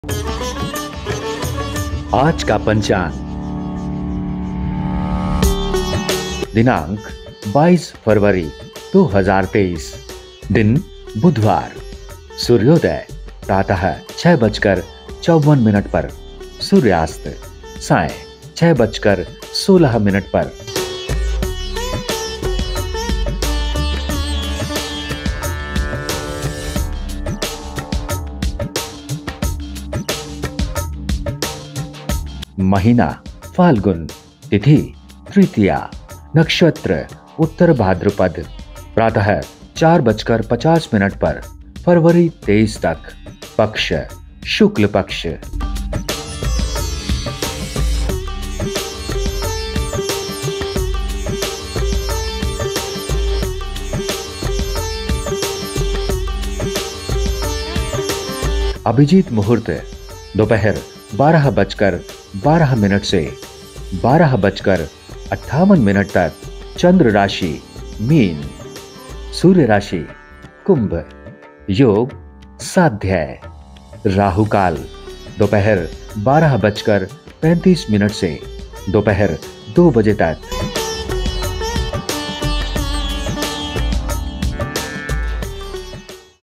आज का पंचांग। दिनांक 22 फरवरी 2023। दिन बुधवार। सूर्योदय प्रातः 6:54 पर। सूर्यास्त साय 6:16 पर। महीना फाल्गुन। तिथि तृतीया। नक्षत्र उत्तर भाद्रपद। प्रातः 4:50 पर। फरवरी 23 तक। पक्ष शुक्ल पक्ष। अभिजीत मुहूर्त दोपहर 12:12 से 12:58 तक। चंद्र राशि मीन। सूर्य राशि कुंभ। योग साध्य। राहु काल दोपहर 12:35 से दोपहर 2 बजे तक।